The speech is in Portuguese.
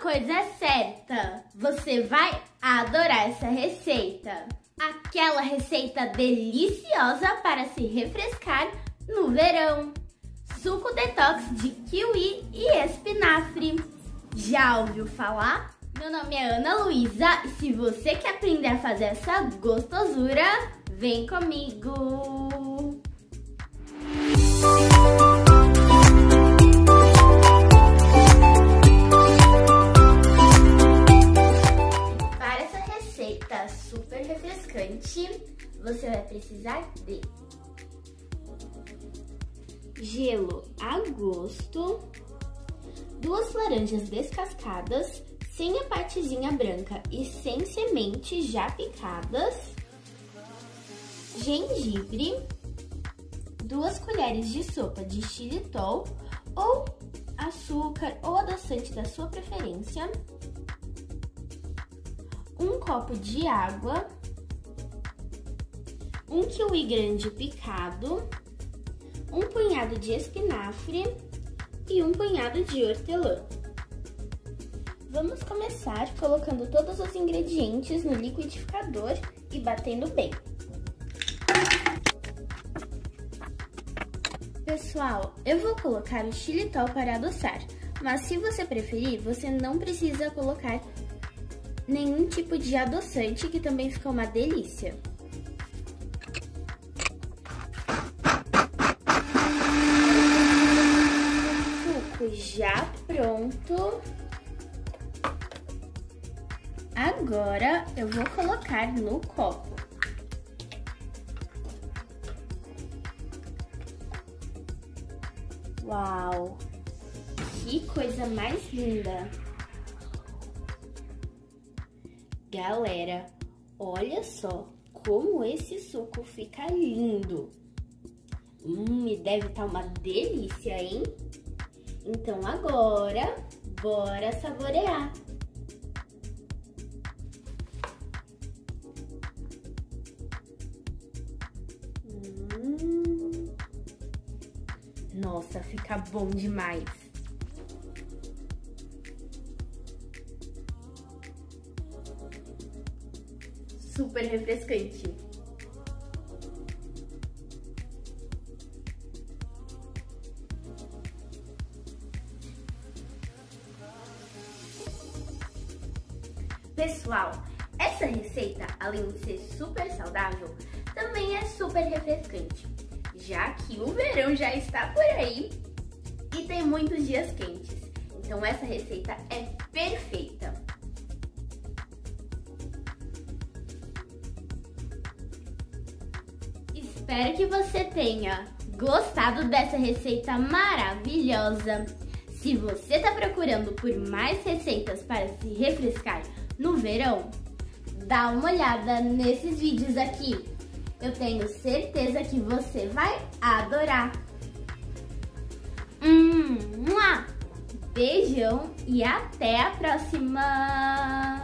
coisa é certa, você vai adorar essa receita. Aquela receita deliciosa para se refrescar no verão. Suco detox de kiwi e espinafre. Já ouviu falar? Meu nome é Ana Luísa e se você quer aprender a fazer essa gostosura, vem comigo! Para essa receita super refrescante, você vai precisar de gelo a gosto, 2 laranjas descascadas, sem a partezinha branca e sem sementes já picadas, gengibre, 2 colheres de sopa de xilitol ou açúcar ou adoçante da sua preferência, 1 copo de água, 1 kiwi grande picado, 1 punhado de espinafre e 1 punhado de hortelã. Vamos começar colocando todos os ingredientes no liquidificador e batendo bem. Pessoal, eu vou colocar o xilitol para adoçar, mas se você preferir, você não precisa colocar nenhum tipo de adoçante, que também fica uma delícia. Já pronto. Agora eu vou colocar no copo. Uau! Que coisa mais linda! Galera, olha só como esse suco fica lindo! E deve estar uma delícia, hein? Então agora, bora saborear! Nossa, fica bom demais! Super refrescante! Pessoal, essa receita, além de ser super saudável, também é super refrescante, já que o verão já está por aí e tem muitos dias quentes. Então essa receita é perfeita. Espero que você tenha gostado dessa receita maravilhosa. Se você está procurando por mais receitas para se refrescar no verão, dá uma olhada nesses vídeos aqui. Eu tenho certeza que você vai adorar. Beijão e até a próxima!